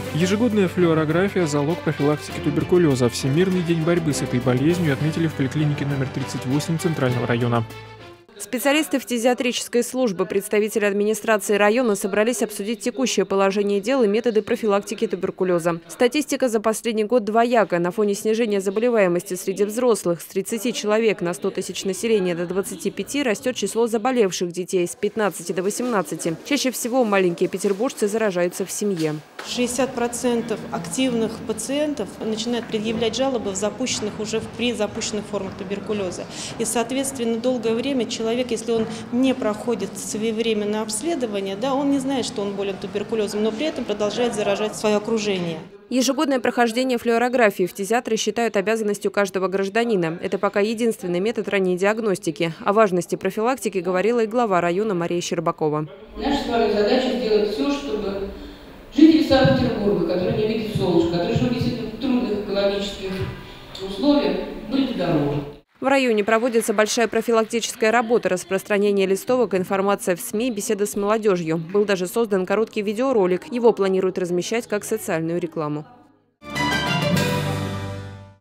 Ежегодная флюорография – залог профилактики туберкулеза. Всемирный день борьбы с этой болезнью отметили в поликлинике номер 38 Центрального района. Специалисты фтизиатрической службы, представители администрации района собрались обсудить текущее положение дел и методы профилактики туберкулеза. Статистика за последний год двояка. На фоне снижения заболеваемости среди взрослых с 30 человек на 100 тысяч населения до 25 растет число заболевших детей с 15 до 18. Чаще всего маленькие петербуржцы заражаются в семье. 60% активных пациентов начинают предъявлять жалобы при запущенных формах туберкулеза. И, соответственно, долгое время человек, если он не проходит своевременное обследование, он не знает, что он болен туберкулезом, но при этом продолжает заражать свое окружение. Ежегодное прохождение флюорографии фтизиатры считают обязанностью каждого гражданина. Это пока единственный метод ранней диагностики. О важности профилактики говорила и глава района Мария Щербакова. Наша с вами задача сделать все, чтобы жители Санкт-Петербурга, которые не видят солнышко, которые живут действительно в трудных экологических условиях, были здоровы. В районе проводится большая профилактическая работа, распространение листовок, информация в СМИ, беседа с молодежью. Был даже создан короткий видеоролик. Его планируют размещать как социальную рекламу.